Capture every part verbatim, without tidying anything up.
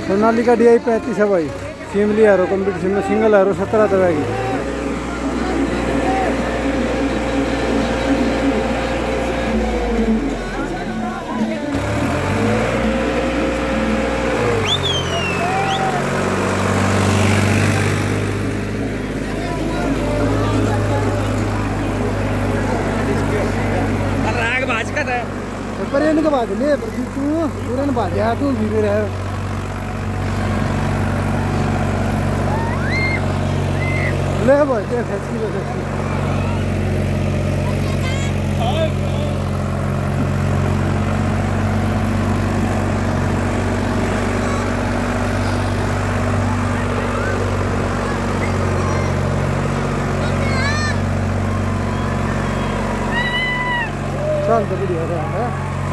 Sonalika D I पैंतीस है भाई। फीमेली एरो कंपटीशन में सिंगल एरो सत्रह दबेगी। पर ये नहीं बात ले पर तू पूरा ना बात है तू भी रहे ले भाई देख अच्छी बात है। चल तो बढ़िया है।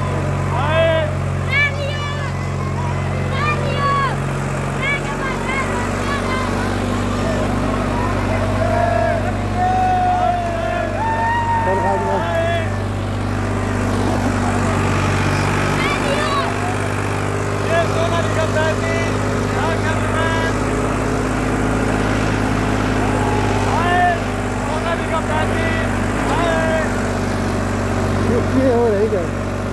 ये हो रही है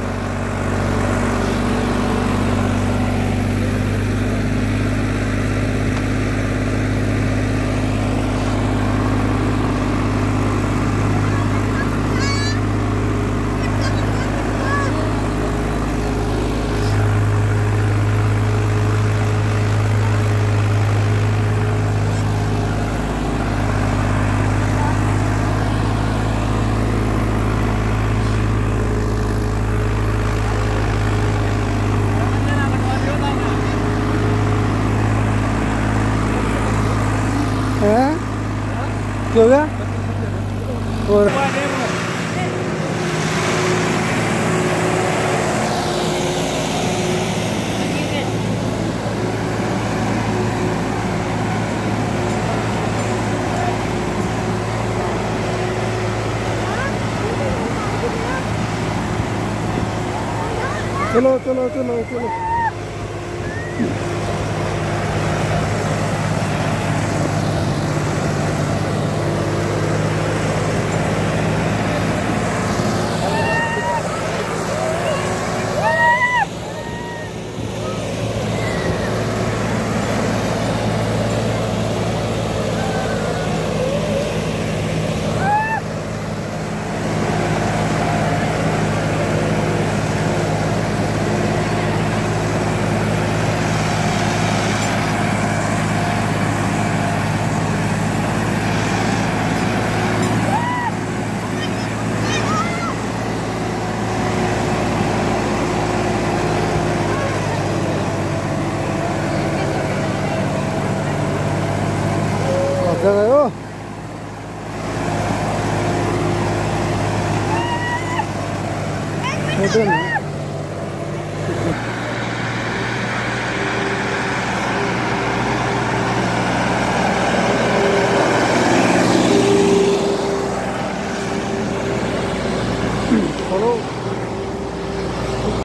क्या हो गया और चलो चलो चलो चलो गयो